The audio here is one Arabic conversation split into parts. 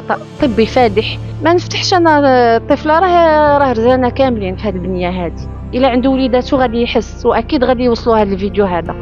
خطأ طبي فادح. ما نفتحش انا الطفله، راه رزانه كاملين في هذه البنيه هذه. الا عنده وليداتو غادي يحس، واكيد غادي يوصلوا هذا الفيديو هذا.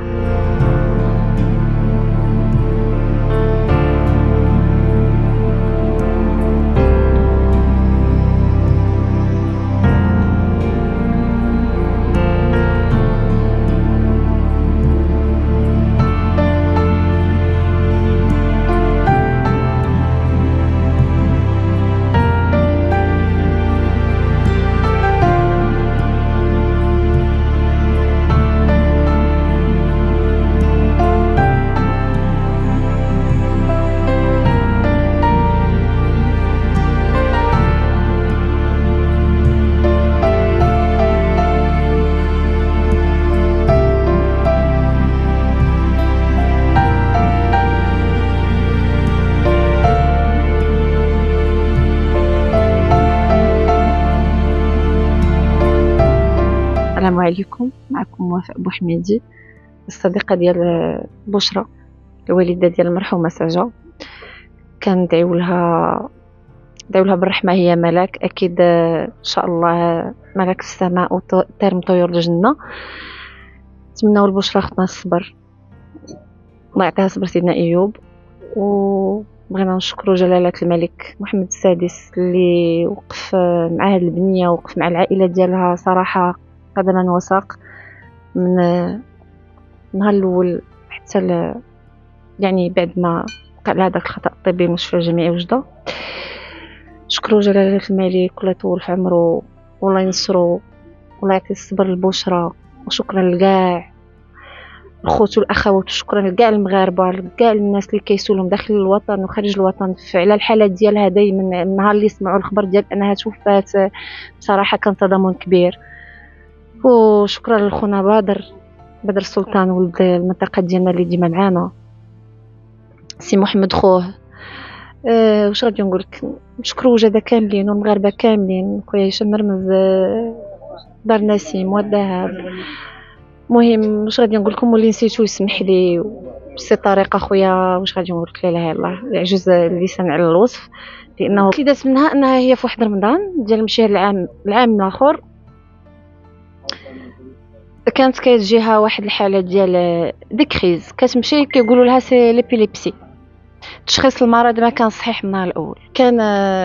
السلام عليكم، معكم وفاء بوحميدي، الصديقه ديال بشرى، الوالده ديال المرحومه سجا. كندعيو لها بالرحمه، هي ملاك اكيد ان شاء الله، ملاك السماء وطير من طيور الجنه. نتمناو لبشرى اختنا الصبر، الله يعطيها صبر سيدنا ايوب. وبغينا نشكروا جلاله الملك محمد السادس اللي وقف مع هذه البنيه، وقف مع العائله ديالها صراحه قدما وساق، من النهار الاول حتى يعني بعد ما وقع هذاك الخطا الطبي المستشفى الجامعي وجده. شكروا جلاله الملك، الله يطول في عمره والله ينصرو والله يعطي الصبر للبشرى. وشكرا لكاع الخوت والاخوات، وشكرا لكاع المغاربه، لكاع الناس اللي كيسولهم داخل الوطن وخارج الوطن على الحاله ديالها. دائما النهار اللي سمعوا الخبر ديال انها توفات بصراحه كان تضامن كبير. وشكرا لخونا بدر السلطان، ولد المنطقه ديالنا اللي ديما معانا، سي محمد خوه. واش غادي نقول لك، نشكروا وجده كاملين والمغاربه كاملين، خويا هشام مرمز، دار نسيم والذهب. المهم واش غادي نقول لكم، واللي نسيتو يسمح لي بسي طريقه خويا. واش غادي نقول لك، لا اله الا الله، يعجز اللسان على الوصف، لانه اللي دات منها انها هي في واحد رمضان ديال مشي العام الاخر كانت كتجيها واحد الحاله ديال ديكريز، كتمشي كيقولوا لها سي ليبيليبسي. تشخيص المرض ما كان صحيح من النهار الاول. كان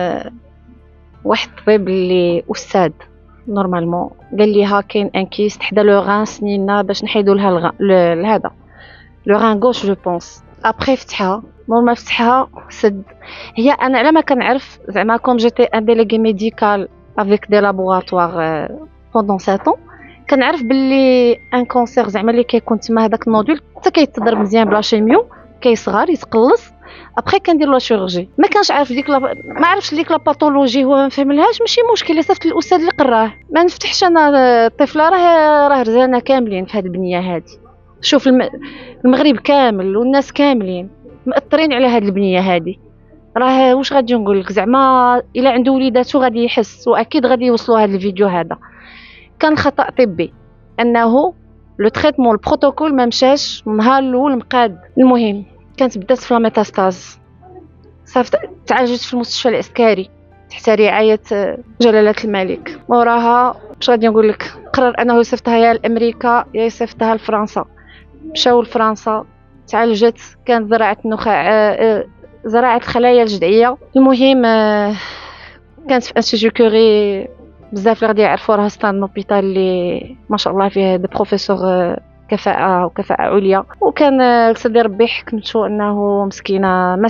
واحد الطبيب اللي استاذ نورمالمون قال ليها كاين ان كيس حدا لو غان سنينا باش نحيدوا لها هذا لو غان غوش جو بونس. ابري فتحها، مور ما فتحها سد. هي انا على ما كنعرف زعما كوم جيتي ان ديليغي ميديكال افيك دي لابوغاتوار بوندون 7 ans، كنعرف باللي ان كونسير زعما اللي كيكون تما هذاك النودول حتى كيتضرب مزيان بلا شيميو، كيصغر يتقلص، ابري كندير لا شيرورجي. ما كانش عارف ديك ما عرفش ديك لا باثولوجي، هو ما فهملهاش، ماشي مشكل، صيفط الاستاذ اللي قراه. ما نفتحش انا الطفله، راه رزانه كاملين في هذه البنيه هذه. شوف المغرب كامل والناس كاملين مأثرين على هذه البنيه هذه. راه واش غادي نقول لك، زعما الا عنده وليداتو غادي يحس، واكيد غادي يوصلوا هذا الفيديو هذا. كان خطا طبي انه لو تريتمون البروتوكول ما مشاش النهار الاول مقاد. المهم كانت بدات في الميتاستاز، صافي تعالجت في المستشفى العسكري تحت رعايه جلاله الملك. موراها واش غادي نقول لك، قرر انه يصيفطها يا لامريكا يا يصيفطها لفرنسا. مشاو لفرنسا، تعالجت، كانت زراعه النخاع، زراعه الخلايا الجذعيه. المهم كانت في انستيتو كوري، بزاف اللي غادي يعرفوا راه ستان لوبيتال اللي ما شاء الله فيه دي بروفيسور كفاءه عليا. وكان لسيدي ربي حكمته انه مسكينه ما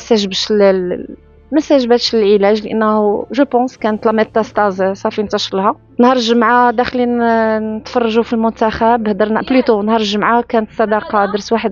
استجابتش للعلاج، لانه جو بونس كانت لا ميتاستاز صافي انتشر لها. نهار الجمعه داخلين نتفرجوا في المنتخب، هضرنا بليتو نهار الجمعه كانت صداقه، درت واحد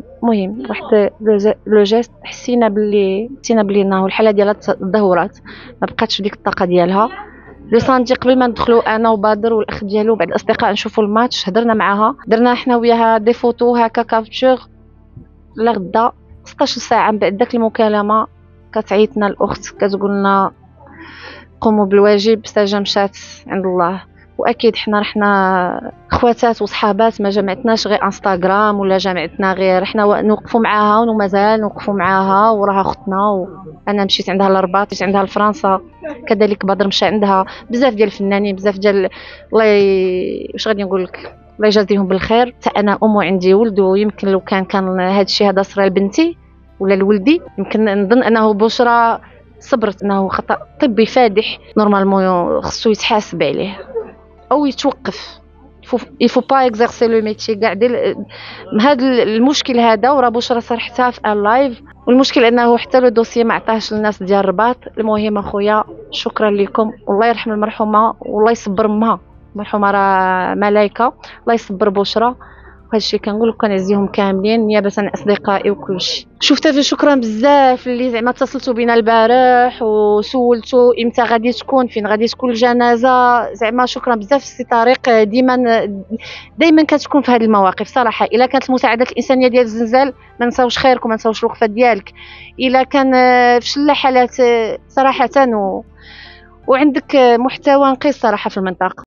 لو جيست، حسينا باللي انه الحاله ديالها تدهورات، ما بقاتش بديك الطاقه ديالها. لو ساندي قبل ما ندخلوا انا وبادر والاخ ديالو بعد الاصدقاء نشوفوا الماتش، هضرنا معاها، درنا حنا وياها دي فوتو هكا كابتشر. لغدا 16 ساعه من بعد داك المكالمه كتعيطنا الاخت كتقول لنا قوموا بالواجب، سجا مشات عند الله. واكيد حنا رحنا خواتات وصحابات، ما جمعتناش غير انستغرام ولا جمعتنا غير حنا نوقفوا معاها ومازال نوقفوا معاها، وراها اختنا. وانا مشيت عندها للرباط، مشيت عندها لفرنسا، كذلك بدر مشى عندها. بزاف ديال الفنانين، بزاف ديال الله واش غادي نقول لك، الله يجازيهم بالخير. حتى انا عندي ولد، ويمكن لو كان هذا الشيء هذا صرا لبنتي ولا لولدي، يمكن نظن انه بشرى صبرت، انه خطا طبي فادح نورمالمون خصو يتحاسب عليه او يتوقف. يفو با اكزercer لو ميتي كاع ديال هذا المشكل هذا. وراه بشرى صرحتها في ان لايف، والمشكل انه حتى لو دوسي ما عطاهش للناس ديال الرباط. المهم اخويا شكرا لكم، والله يرحم المرحومه والله يصبر امها، المرحومه راه ملائكه، الله يصبر بشرى. وهذا الشيء كنقول كنعزيهم كاملين نيابه عن اصدقائي وكل شيء. شفت شكرا بزاف اللي زعما اتصلتوا بينا البارح وسولتوا امتى غادي تكون، فين غادي تكون الجنازه. زعما شكرا بزاف سي طارق، دائما كتكون في هذه المواقف صراحه. الا كانت المساعدات الانسانيه ديال الزلزال ما نساوش خيركم، ما نساوش الوقفه ديالك. الا كان في شله حالات صراحه وعندك محتوى نقيس صراحه في المنطقه.